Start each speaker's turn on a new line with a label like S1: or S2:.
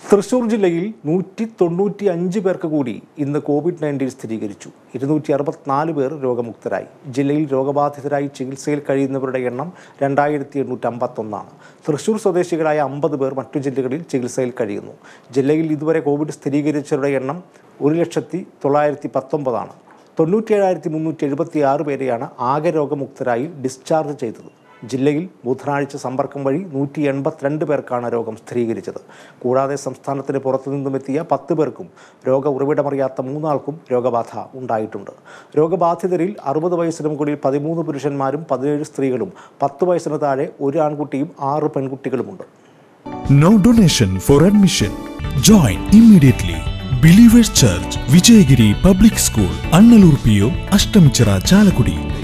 S1: തൃശൂർ ജില്ലയിൽ 195 പേർക്ക് കൂടി ഇന്ന് കോവിഡ്-19 സ്ഥിരീകരിച്ചു. 264 പേർ രോഗമുക്തരായി. ജില്ലയിൽ രോഗബാധിതരായി ചികിത്സയിൽ കഴിയുന്നവരുടെ എണ്ണം 2851 ആണ്. തൃശൂർ സ്വദേശികളായ 50 പേർ മറ്റു ജില്ലകളിൽ ചികിത്സയിൽ കഴിയുന്നു. ജില്ലയിൽ ഇതുവരെ കോവിഡ് സ്ഥിരീകരിച്ചവരുടെ എണ്ണം 1,919 ആണ്. 97,376 പേരെയാണ് ആകെ രോഗമുക്തരായി ഡിസ്ചാർജ് ചെയ്തത്. ജില്ലയിൽ ബുധനാഴ്ച സമ്പർക്കം വഴി 182 പേർക്കാണ് രോഗം സ്ഥിരീകരിച്ചത്. കൂടാതെ സംസ്ഥാനത്തിന് പുറത്തുനിന്നുമെത്തിയ 10 പേർക്കും രോഗ ഉറവിടമറിയാത്ത 3 ആൾക്കും രോഗബാധ ഉണ്ടായിട്ടുണ്ട്. രോഗബാധിതരിൽ 60 വയസ്സിന് മുകളിൽ 13 പുരുഷന്മാരും 17 സ്ത്രീകളും 10 വയസ്സിന് താഴെ 1 ആൺകുട്ടിയും 6 പെൺകുട്ടികളുമുണ്ട്.
S2: No donation for admission. Join immediately. Believers Church, Vijayagiri Public School, Annalur PO, Ashtamichira, Chalakudi.